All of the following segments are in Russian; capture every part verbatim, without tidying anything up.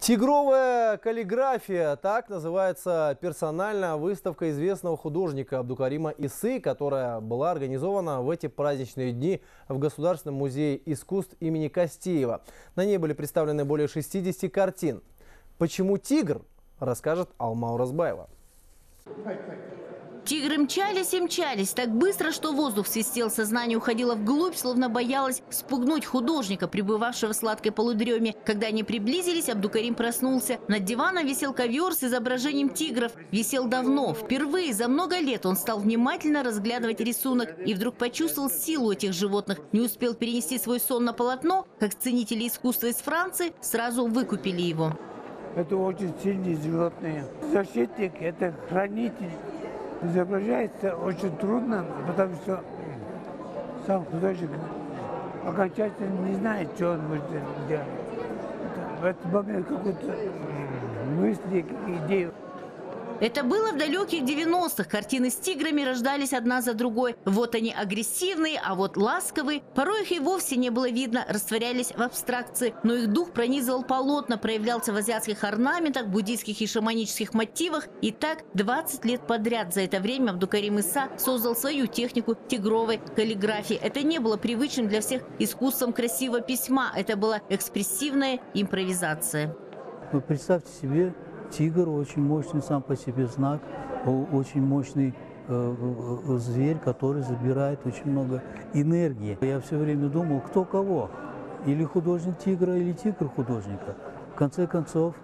Тигровая каллиграфия – так называется персональная выставка известного художника Абдукарима Исы, которая была организована в эти праздничные дни в Государственном музее искусств имени Костеева. На ней были представлены более шестидесяти картин. Почему тигр, расскажет Алма Уразбаева. Тигры мчались и мчались так быстро, что воздух свистел, сознание уходило вглубь, словно боялось спугнуть художника, пребывавшего в сладкой полудреме. Когда они приблизились, Абдукарим проснулся. Над диваном висел ковер с изображением тигров. Висел давно. Впервые за много лет он стал внимательно разглядывать рисунок и вдруг почувствовал силу этих животных. Не успел перенести свой сон на полотно, как ценители искусства из Франции сразу выкупили его. Это очень сильные животные. Защитник – это хранитель. Изображается очень трудно, потому что сам художник окончательно не знает, что он может делать. В этот момент какую-то мысли, идею. Это было в далеких девяностых. Картины с тиграми рождались одна за другой. Вот они агрессивные, а вот ласковые. Порой их и вовсе не было видно, растворялись в абстракции. Но их дух пронизывал полотна, проявлялся в азиатских орнаментах, буддийских и шаманических мотивах. И так двадцать лет подряд. За это время Абдукарим Иса создал свою технику тигровой каллиграфии. Это не было привычным для всех искусством красивого письма. Это была экспрессивная импровизация. Вы представьте себе, тигр очень мощный сам по себе знак, очень мощный э, зверь, который забирает очень много энергии. Я все время думал, кто кого, или художник тигра, или тигр художника. В конце концов,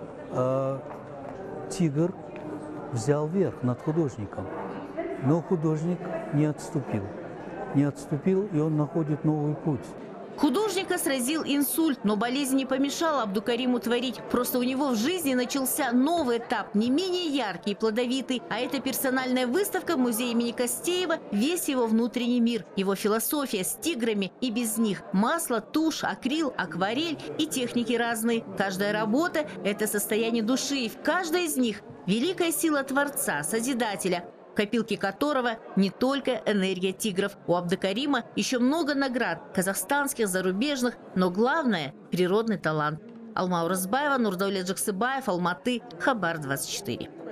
э, тигр взял верх над художником, но художник не отступил. Не отступил, и он находит новый путь. Художника сразил инсульт, но болезнь не помешала Абдукариму творить. Просто у него в жизни начался новый этап, не менее яркий и плодовитый. А эта персональная выставка в музее имени Костеева – весь его внутренний мир. Его философия с тиграми и без них. Масло, тушь, акрил, акварель и техники разные. Каждая работа – это состояние души. И в каждой из них великая сила Творца, Созидателя, в копилке которого не только энергия тигров. У Абдукарима еще много наград – казахстанских, зарубежных, но главное – природный талант. Алма Уразбаева, Нурдаулет Жаксыбаев, Алматы, Хабар двадцать четыре.